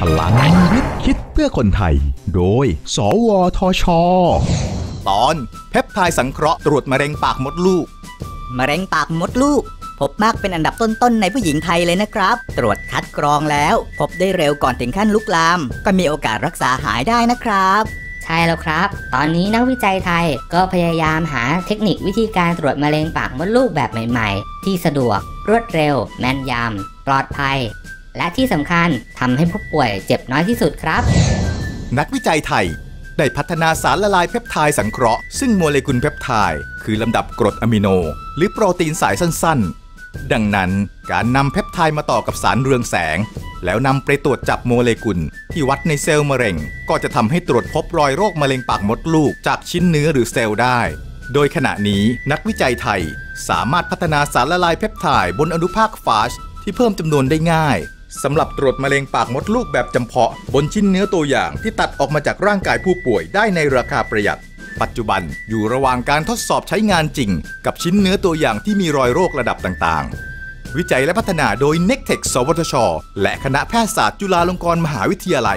พลังวิทย์คิดเพื่อคนไทยโดยสวทช. ตอนเพปไทด์สังเคราะห์ตรวจมะเร็งปากมดลูกมะเร็งปากมดลูกพบมากเป็นอันดับต้นๆในผู้หญิงไทยเลยนะครับตรวจคัดกรองแล้วพบได้เร็วก่อนถึงขั้นลุกลามก็มีโอกาสรักษาหายได้นะครับใช่แล้วครับตอนนี้นักวิจัยไทยก็พยายามหาเทคนิควิธีการตรวจมะเร็งปากมดลูกแบบใหม่ๆที่สะดวกรวดเร็วแม่นยำปลอดภัยและที่สำคัญทำให้ผู้ป่วยเจ็บน้อยที่สุดครับนักวิจัยไทยได้พัฒนาสารละลายเพปไทด์สังเคราะห์ซึ่งโมเลกุลเพปไทด์คือลำดับกรดอะมิโนหรือโปรตีนสายสั้นๆดังนั้นการนำเพปไทด์มาต่อกับสารเรืองแสงแล้วนำไปตรวจจับโมเลกุลที่วัดในเซลล์มะเร็งก็จะทำให้ตรวจพบรอยโรคมะเร็งปากมดลูกจากชิ้นเนื้อหรือเซลล์ได้โดยขณะนี้นักวิจัยไทยสามารถพัฒนาสารละลายเพปไทด์บนอนุภาคฟาชที่เพิ่มจำนวนได้ง่ายสำหรับตรวจมะเร็งปากมดลูกแบบจำเพาะบนชิ้นเนื้อตัวอย่างที่ตัดออกมาจากร่างกายผู้ป่วยได้ในราคาประหยัดปัจจุบันอยู่ระหว่างการทดสอบใช้งานจริงกับชิ้นเนื้อตัวอย่างที่มีรอยโรคระดับต่างๆวิจัยและพัฒนาโดย Nectech สวทช.และคณะแพทยศาสตร์จุฬาลงกรณ์มหาวิทยาลัย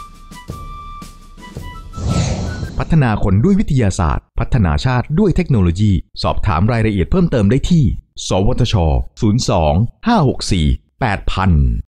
พัฒนาคนด้วยวิทยาศาสตร์พัฒนาชาติด้วยเทคโนโลยีสอบถามรายละเอียดเพิ่มเติมได้ที่สวทช. 02 564 8000